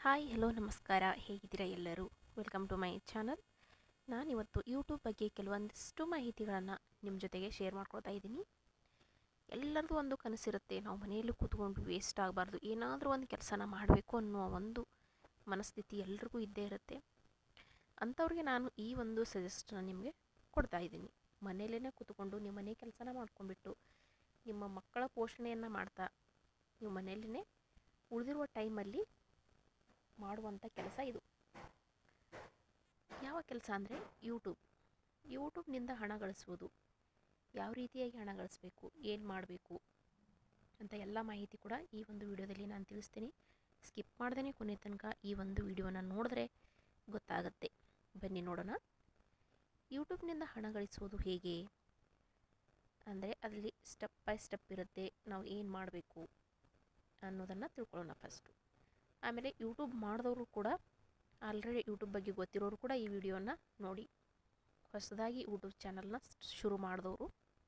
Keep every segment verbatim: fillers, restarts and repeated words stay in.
Hi hello ನಮಸ್ಕಾರ, ಹೇಗಿದ್ದೀರಾ ಎಲ್ಲರೂ? Welcome to my channel. ನಾನಿವತ್ತು ಯೂಟ್ಯೂಬ್ ಬಗ್ಗೆ ಕೆಲವೊಂದಿಷ್ಟು ಮಾಹಿತಿಗಳನ್ನು ನಿಮ್ಮ ಜೊತೆಗೆ ಶೇರ್ ಮಾಡ್ಕೊಳ್ತಾ ಇದ್ದೀನಿ. ಎಲ್ಲರದ್ದು ಒಂದು ಕನಸಿರುತ್ತೆ, ನಾವು ಮನೆಯಲ್ಲೂ ಕೂತ್ಕೊಂಡು ವೇಸ್ಟ್ ಆಗಬಾರ್ದು, ಏನಾದರೂ ಒಂದು ಕೆಲಸನ ಮಾಡಬೇಕು ಅನ್ನೋ ಒಂದು ಮನಸ್ಥಿತಿ ಎಲ್ರಿಗೂ ಇದ್ದೇ ಇರುತ್ತೆ. ಅಂಥವ್ರಿಗೆ ನಾನು ಈ ಒಂದು ಸಜೆಸ್ಟನ್ನ ನಿಮಗೆ ಕೊಡ್ತಾ ಇದ್ದೀನಿ. ಮನೆಯಲ್ಲೇ ಕೂತ್ಕೊಂಡು ನಿಮ್ಮ ಮನೆ ಕೆಲಸನ ಮಾಡ್ಕೊಂಡ್ಬಿಟ್ಟು ನಿಮ್ಮ ಮಕ್ಕಳ ಪೋಷಣೆಯನ್ನು ಮಾಡ್ತಾ ನೀವು ಮನೆಯಲ್ಲೇ ಉಳಿದಿರುವ ಟೈಮಲ್ಲಿ ಮಾಡುವಂಥ ಕೆಲಸ ಇದು. ಯಾವ ಕೆಲಸ ಅಂದರೆ ಯೂಟ್ಯೂಬ್. ಯೂಟ್ಯೂಬ್ನಿಂದ ಹಣ ಗಳಿಸುವುದು, ಯಾವ ರೀತಿಯಾಗಿ ಹಣ ಗಳಿಸಬೇಕು, ಏನು ಮಾಡಬೇಕು ಅಂತ ಎಲ್ಲ ಮಾಹಿತಿ ಕೂಡ ಈ ಒಂದು ವಿಡಿಯೋದಲ್ಲಿ ನಾನು ತಿಳಿಸ್ತೀನಿ. ಸ್ಕಿಪ್ ಮಾಡ್ದೇ ಕೊನೆ ತನಕ ಈ ಒಂದು ವಿಡಿಯೋನ ನೋಡಿದ್ರೆ ಗೊತ್ತಾಗುತ್ತೆ. ಬನ್ನಿ ನೋಡೋಣ. ಯೂಟ್ಯೂಬ್ನಿಂದ ಹಣ ಗಳಿಸುವುದು ಹೇಗೆ ಅಂದರೆ ಅದರಲ್ಲಿ ಸ್ಟೆಪ್ ಬೈ ಸ್ಟೆಪ್ ಇರುತ್ತೆ. ನಾವು ಏನು ಮಾಡಬೇಕು ಅನ್ನೋದನ್ನು ತಿಳ್ಕೊಳ್ಳೋಣ ಫಸ್ಟು. ಆಮೇಲೆ ಯೂಟ್ಯೂಬ್ ಮಾಡಿದವರು ಕೂಡ, ಆಲ್ರೆಡಿ ಯೂಟ್ಯೂಬ್ ಬಗ್ಗೆ ಗೊತ್ತಿರೋರು ಕೂಡ ಈ ವಿಡಿಯೋನ ನೋಡಿ. ಹೊಸದಾಗಿ ಯೂಟ್ಯೂಬ್ ಚಾನಲ್ನ ಶುರು ಮಾಡಿದವರು,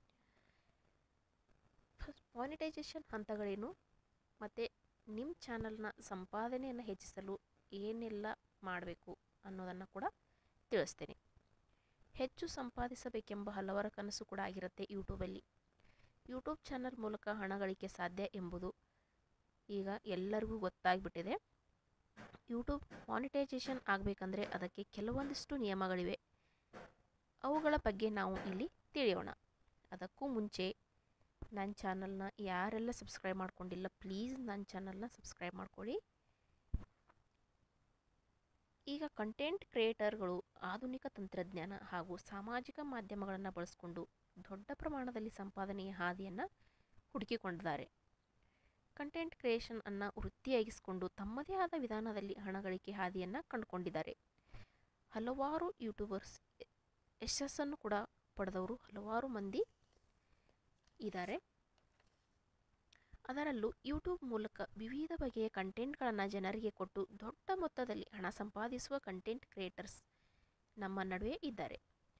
ಫಸ್ಟ್ ಮಾನಿಟೈಸೇಷನ್ ಹಂತಗಳೇನು ಮತ್ತು ನಿಮ್ಮ ಚಾನಲ್ನ ಸಂಪಾದನೆಯನ್ನು ಹೆಚ್ಚಿಸಲು ಏನೆಲ್ಲ ಮಾಡಬೇಕು ಅನ್ನೋದನ್ನು ಕೂಡ ತಿಳಿಸ್ತೇನೆ. ಹೆಚ್ಚು ಸಂಪಾದಿಸಬೇಕೆಂಬ ಹಲವರ ಕನಸು ಕೂಡ ಆಗಿರುತ್ತೆ ಯೂಟ್ಯೂಬಲ್ಲಿ. ಯೂಟ್ಯೂಬ್ ಚಾನಲ್ ಮೂಲಕ ಹಣ ಗಳಿಕೆ ಸಾಧ್ಯ ಎಂಬುದು ಈಗ ಎಲ್ಲರಿಗೂ ಗೊತ್ತಾಗ್ಬಿಟ್ಟಿದೆ. ಯೂಟ್ಯೂಬ್ ಮಾನಿಟೈಸೇಷನ್ ಆಗಬೇಕಂದ್ರೆ ಅದಕ್ಕೆ ಕೆಲವೊಂದಿಷ್ಟು ನಿಯಮಗಳಿವೆ. ಅವುಗಳ ಬಗ್ಗೆ ನಾವು ಇಲ್ಲಿ ತಿಳಿಯೋಣ. ಅದಕ್ಕೂ ಮುಂಚೆ ನನ್ನ ಚಾನಲ್ನ ಯಾರೆಲ್ಲ ಸಬ್ಸ್ಕ್ರೈಬ್ ಮಾಡ್ಕೊಂಡಿಲ್ಲ, ಪ್ಲೀಸ್ ನನ್ನ ಚಾನಲ್ನ ಸಬ್ಸ್ಕ್ರೈಬ್ ಮಾಡ್ಕೊಳ್ಳಿ. ಈಗ ಕಂಟೆಂಟ್ ಕ್ರಿಯೇಟರ್ಗಳು ಆಧುನಿಕ ತಂತ್ರಜ್ಞಾನ ಹಾಗೂ ಸಾಮಾಜಿಕ ಮಾಧ್ಯಮಗಳನ್ನು ಬಳಸಿಕೊಂಡು ದೊಡ್ಡ ಪ್ರಮಾಣದಲ್ಲಿ ಸಂಪಾದನೆಯ ಹಾದಿಯನ್ನು ಹುಡುಕಿಕೊಂಡಿದ್ದಾರೆ. ಕಂಟೆಂಟ್ ಕ್ರಿಯೇಷನ್ ಅನ್ನು ವೃತ್ತಿಯಾಗಿಸಿಕೊಂಡು ತಮ್ಮದೇ ಆದ ವಿಧಾನದಲ್ಲಿ ಹಣ ಗಳಿಕೆ ಹಾದಿಯನ್ನು ಕಂಡುಕೊಂಡಿದ್ದಾರೆ. ಹಲವಾರು ಯೂಟ್ಯೂಬರ್ಸ್ ಯಶಸ್ಸನ್ನು ಕೂಡ ಪಡೆದವರು ಹಲವಾರು ಮಂದಿ ಇದ್ದಾರೆ. ಅದರಲ್ಲೂ ಯೂಟ್ಯೂಬ್ ಮೂಲಕ ವಿವಿಧ ಬಗೆಯ ಕಂಟೆಂಟ್ಗಳನ್ನು ಜನರಿಗೆ ಕೊಟ್ಟು ದೊಡ್ಡ ಮೊತ್ತದಲ್ಲಿ ಹಣ ಸಂಪಾದಿಸುವ ಕಂಟೆಂಟ್ ಕ್ರಿಯೇಟರ್ಸ್ ನಮ್ಮ ನಡುವೆ ಇದ್ದಾರೆ.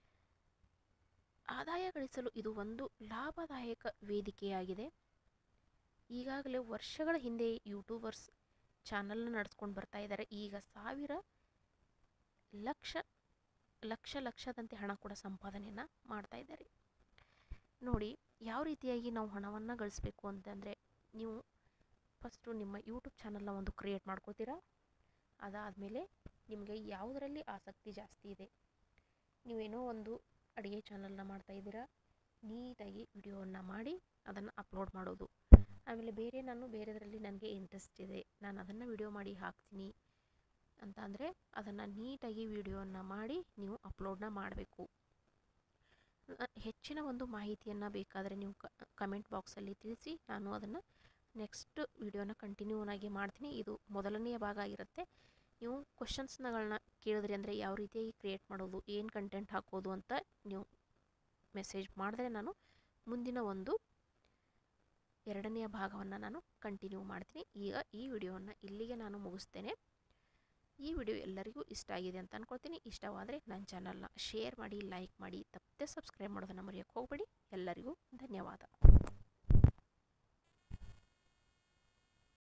ಆದಾಯ ಗಳಿಸಲು ಇದು ಒಂದು ಲಾಭದಾಯಕ ವೇದಿಕೆಯಾಗಿದೆ. ಈಗಾಗಲೇ ವರ್ಷಗಳ ಹಿಂದೆ ಯೂಟ್ಯೂಬರ್ಸ್ ಚಾನಲ್ನ ನಡೆಸ್ಕೊಂಡು ಬರ್ತಾ ಇದ್ದಾರೆ. ಈಗ ಸಾವಿರ ಲಕ್ಷ ಲಕ್ಷ ಲಕ್ಷದಂತೆ ಹಣ ಕೂಡ ಸಂಪಾದನೆಯನ್ನು ಮಾಡ್ತಾ ಇದ್ದಾರೆ. ನೋಡಿ ಯಾವ ರೀತಿಯಾಗಿ ನಾವು ಹಣವನ್ನು ಗಳಿಸ್ಬೇಕು ಅಂತಂದರೆ, ನೀವು ಫಸ್ಟು ನಿಮ್ಮ ಯೂಟ್ಯೂಬ್ ಚಾನಲ್ನ ಒಂದು ಕ್ರಿಯೇಟ್ ಮಾಡ್ಕೋತೀರಾ. ಅದಾದಮೇಲೆ ನಿಮಗೆ ಯಾವುದರಲ್ಲಿ ಆಸಕ್ತಿ ಜಾಸ್ತಿ ಇದೆ, ನೀವೇನೋ ಒಂದು ಅಡುಗೆ ಚಾನಲ್ನ ಮಾಡ್ತಾಯಿದ್ದೀರಾ, ನೀಟಾಗಿ ವಿಡಿಯೋವನ್ನು ಮಾಡಿ ಅದನ್ನು ಅಪ್ಲೋಡ್ ಮಾಡೋದು. ಆಮೇಲೆ ಬೇರೆ ನಾನು ಬೇರೆದರಲ್ಲಿ ನನಗೆ ಇಂಟ್ರೆಸ್ಟ್ ಇದೆ, ನಾನು ಅದನ್ನು ವಿಡಿಯೋ ಮಾಡಿ ಹಾಕ್ತೀನಿ ಅಂತ ಅಂದರೆ ಅದನ್ನು ನೀಟಾಗಿ ವಿಡಿಯೋವನ್ನು ಮಾಡಿ ನೀವು ಅಪ್ಲೋಡನ್ನ ಮಾಡಬೇಕು. ಹೆಚ್ಚಿನ ಒಂದು ಮಾಹಿತಿಯನ್ನು ಬೇಕಾದರೆ ನೀವು ಕಮೆಂಟ್ ಬಾಕ್ಸಲ್ಲಿ ತಿಳಿಸಿ, ನಾನು ಅದನ್ನು ನೆಕ್ಸ್ಟ್ ವಿಡಿಯೋನ ಕಂಟಿನ್ಯೂನಾಗಿ ಮಾಡ್ತೀನಿ. ಇದು ಮೊದಲನೆಯ ಭಾಗ ಆಗಿರುತ್ತೆ. ನೀವು ಕ್ವಶನ್ಸ್ಗಳನ್ನ ಕೇಳಿದ್ರಿ ಅಂದರೆ ಯಾವ ರೀತಿಯಾಗಿ ಕ್ರಿಯೇಟ್ ಮಾಡೋದು, ಏನು ಕಂಟೆಂಟ್ ಹಾಕೋದು ಅಂತ ನೀವು ಮೆಸೇಜ್ ಮಾಡಿದ್ರೆ ನಾನು ಮುಂದಿನ ಒಂದು ಎರಡನೆಯ ಭಾಗವನ್ನು ನಾನು ಕಂಟಿನ್ಯೂ ಮಾಡ್ತೀನಿ. ಈಗ ಈ ವಿಡಿಯೋವನ್ನು ಇಲ್ಲಿಗೆ ನಾನು ಮುಗಿಸ್ತೇನೆ. ಈ ವಿಡಿಯೋ ಎಲ್ಲರಿಗೂ ಇಷ್ಟ ಆಗಿದೆ ಅಂತ ಅಂದ್ಕೊಳ್ತೀನಿ. ಇಷ್ಟವಾದರೆ ನನ್ನ ಚಾನಲ್ನ ಶೇರ್ ಮಾಡಿ, ಲೈಕ್ ಮಾಡಿ, ತಪ್ಪದೆ ಸಬ್ಸ್ಕ್ರೈಬ್ ಮಾಡೋದನ್ನು ಮರೆಯೋಕ್ಕೆ ಹೋಗಬೇಡಿ. ಎಲ್ಲರಿಗೂ ಧನ್ಯವಾದ.